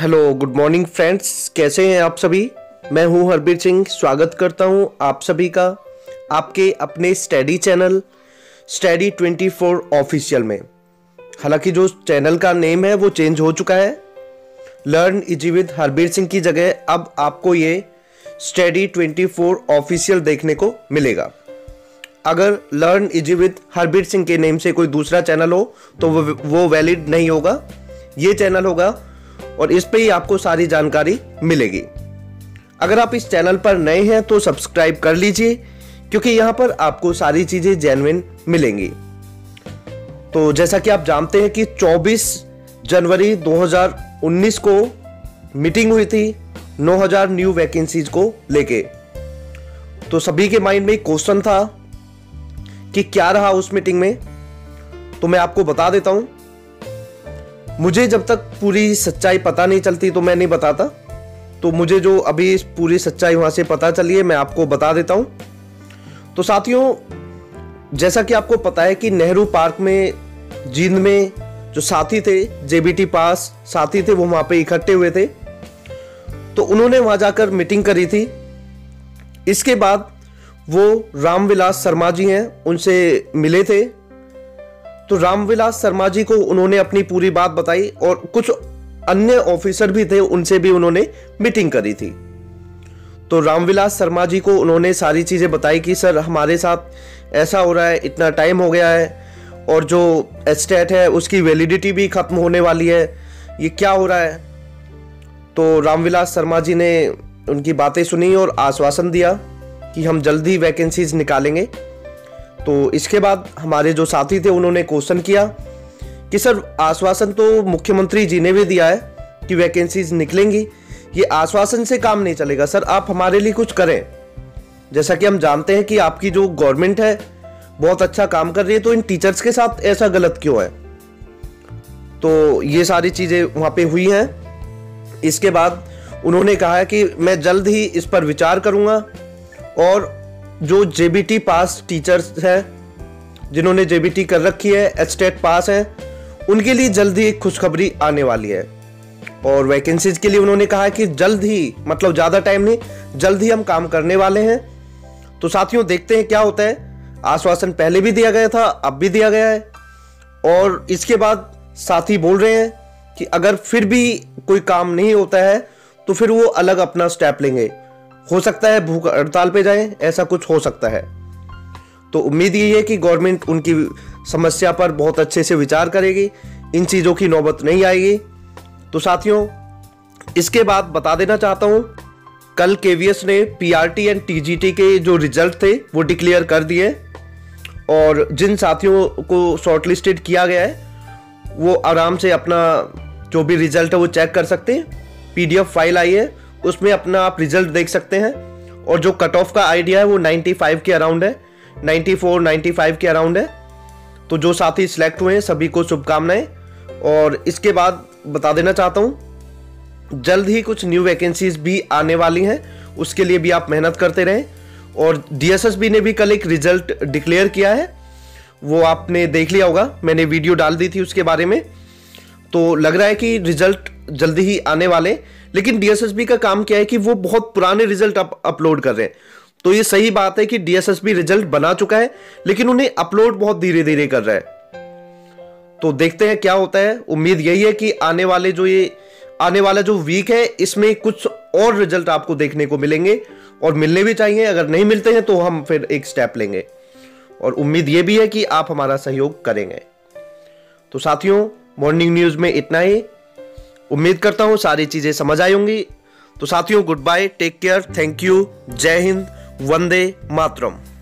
Hello good morning friends, कैसे हैं आप सभी। मैं हूं हरबीर सिंह। स्वागत करता हूं आप सभी का आपके अपने स्टडी चैनल स्टडी 24 ऑफिशियल में। हालांकि जो चैनल का नेम है वो चेंज हो चुका है। Learn easy with Harbir Singh की जगह अब आपको ये स्टडी 24 ऑफिशियल देखने को मिलेगा। अगर learn easy with Harbir Singh के नेम से कोई दूसरा चैनल हो तो वो वैलिड नहीं होगा। ये चैनल होगा और इस पे ही आपको सारी जानकारी मिलेगी। अगर आप इस चैनल पर नए हैं तो सब्सक्राइब कर लीजिए, क्योंकि यहाँ पर आपको सारी चीजें जेन्युइन मिलेंगी। तो जैसा कि आप जानते हैं कि 24 जनवरी 2019 को मीटिंग हुई थी 9000 न्यू वैकेंसीज को लेके। तो सभी के माइंड में एक क्वेश्चन था कि क्या रहा उस मीटिंग में। तो मैं आपको बता देता हूं। मुझे जब तक पूरी सच्चाई पता नहीं चलती तो मैं नहीं बताता। तो मुझे जो अभी पूरी सच्चाई वहां से पता चली है मैं आपको बता देता हूं। तो साथियों, जैसा कि आपको पता है कि नेहरू पार्क में जींद में जो साथी थे, जेबीटी पास साथी थे, वो वहां पे इकट्ठे हुए थे। तो उन्होंने वहां जाकर मीटिंग करी थी। इसके बाद वो रामविलास शर्मा जी हैं, उनसे मिले थे। तो रामविलास शर्मा जी को उन्होंने अपनी पूरी बात बताई और कुछ अन्य ऑफिसर भी थे, उनसे भी उन्होंने मीटिंग करी थी। तो रामविलास शर्मा जी को उन्होंने सारी चीजें बताई कि सर हमारे साथ ऐसा हो रहा है, इतना टाइम हो गया है और जो एस्टेट है उसकी वैलिडिटी भी खत्म होने वाली है, ये क्या हो रहा है। तो रामविलास शर्मा जी ने उनकी बातें सुनी और आश्वासन दिया कि हम जल्दी वैकेंसीज निकालेंगे। तो इसके बाद हमारे जो साथी थे उन्होंने क्वेश्चन किया कि सर आश्वासन तो मुख्यमंत्री जी ने भी दिया है कि वैकेंसीज निकलेंगी, ये आश्वासन से काम नहीं चलेगा सर, आप हमारे लिए कुछ करें। जैसा कि हम जानते हैं कि आपकी जो गवर्नमेंट है बहुत अच्छा काम कर रही है, तो इन टीचर्स के साथ ऐसा गलत क्यों है। तो ये सारी चीजें वहां पे हुई हैं। इसके बाद उन्होंने कहा कि मैं जल्द ही इस पर विचार करूंगा और जो जेबीटी पास टीचर्स हैं, जिन्होंने जेबीटी कर रखी है, एस्टेट पास है, उनके लिए जल्द ही खुशखबरी आने वाली है। और वैकेंसीज के लिए उन्होंने कहा कि जल्द ही, मतलब ज़्यादा टाइम नहीं, जल्द ही हम काम करने वाले हैं। तो साथियों देखते हैं क्या होता है। आश्वासन पहले भी दिया गया था, अब भी दिया गया है। और इसके बाद साथी बोल रहे हैं कि अगर फिर भी कोई काम नहीं होता है तो फिर वो अलग अपना स्टेप लेंगे। हो सकता है भूख हड़ताल पे जाएं, ऐसा कुछ हो सकता है। तो उम्मीद यही है कि गवर्नमेंट उनकी समस्या पर बहुत अच्छे से विचार करेगी, इन चीज़ों की नौबत नहीं आएगी। तो साथियों, इसके बाद बता देना चाहता हूं, कल केवीएस ने पीआरटी एंड टीजीटी के जो रिजल्ट थे वो डिक्लेयर कर दिए और जिन साथियों को शॉर्टलिस्टेड किया गया है वो आराम से अपना जो भी रिजल्ट है वो चेक कर सकते हैं। पीडीएफ फाइल आई है, उसमें अपना आप रिजल्ट देख सकते हैं। और जो कट ऑफ का आइडिया है वो 95 के अराउंड है, 94 95 के अराउंड है। तो जो साथी सिलेक्ट हुए हैं सभी को शुभकामनाएं। और इसके बाद बता देना चाहता हूं, जल्द ही कुछ न्यू वैकेंसीज भी आने वाली हैं, उसके लिए भी आप मेहनत करते रहें। और डीएसएसबी ने भी कल एक रिजल्ट डिक्लेयर किया है, वो आपने देख लिया होगा, मैंने वीडियो डाल दी थी उसके बारे में। तो लग रहा है कि रिजल्ट जल्दी ही आने वाले। लेकिन डीएसएसबी का काम क्या है कि वो बहुत पुराने रिजल्ट अपलोड कर रहे हैं। तो ये सही बात है कि डीएसएसबी रिजल्ट बना चुका है, लेकिन उन्हें अपलोड बहुत धीरे धीरे कर रहा है। तो देखते हैं क्या होता है। उम्मीद यही है कि आने वाला जो वीक है इसमें कुछ और रिजल्ट आपको देखने को मिलेंगे और मिलने भी चाहिए। अगर नहीं मिलते हैं तो हम फिर एक स्टेप लेंगे और उम्मीद ये भी है कि आप हमारा सहयोग करेंगे। तो साथियों, मॉर्निंग न्यूज में इतना ही। उम्मीद करता हूं सारी चीजें समझ आई होंगी। तो साथियों, good bye, take care, thank you, जय हिंद, वंदे मातरम।